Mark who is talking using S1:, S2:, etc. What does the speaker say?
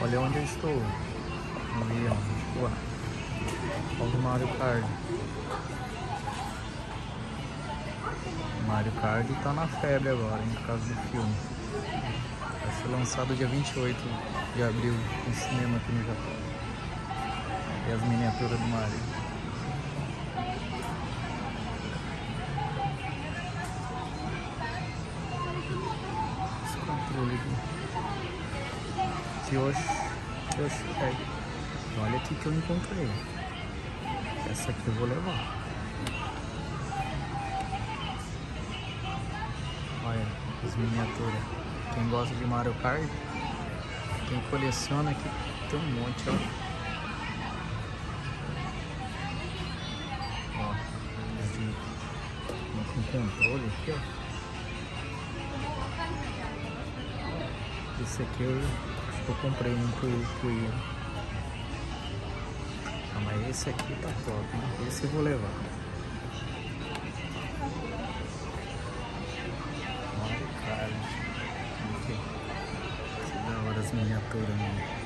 S1: Olha onde eu estou. Ali, ó. Ué. Olha o Mario Kart. O Mario Kart tá na febre agora, hein, por causa do filme. Vai ser lançado dia 28 de abril no cinema aqui no Japão. E as miniaturas do Mario. Esse controle aqui. Olha aqui que eu encontrei. Essa aqui eu vou levar. Olha as miniaturas. Quem gosta de Mario Kart, quem coleciona aqui, tem um monte, ó. Ó, com controle aqui, ó. Esse aqui eu acho que eu comprei um pro Ian. Ah, mas esse aqui tá top, hein? Esse eu vou levar. Olha, cara. Aqui. Que da hora as miniaturas, né?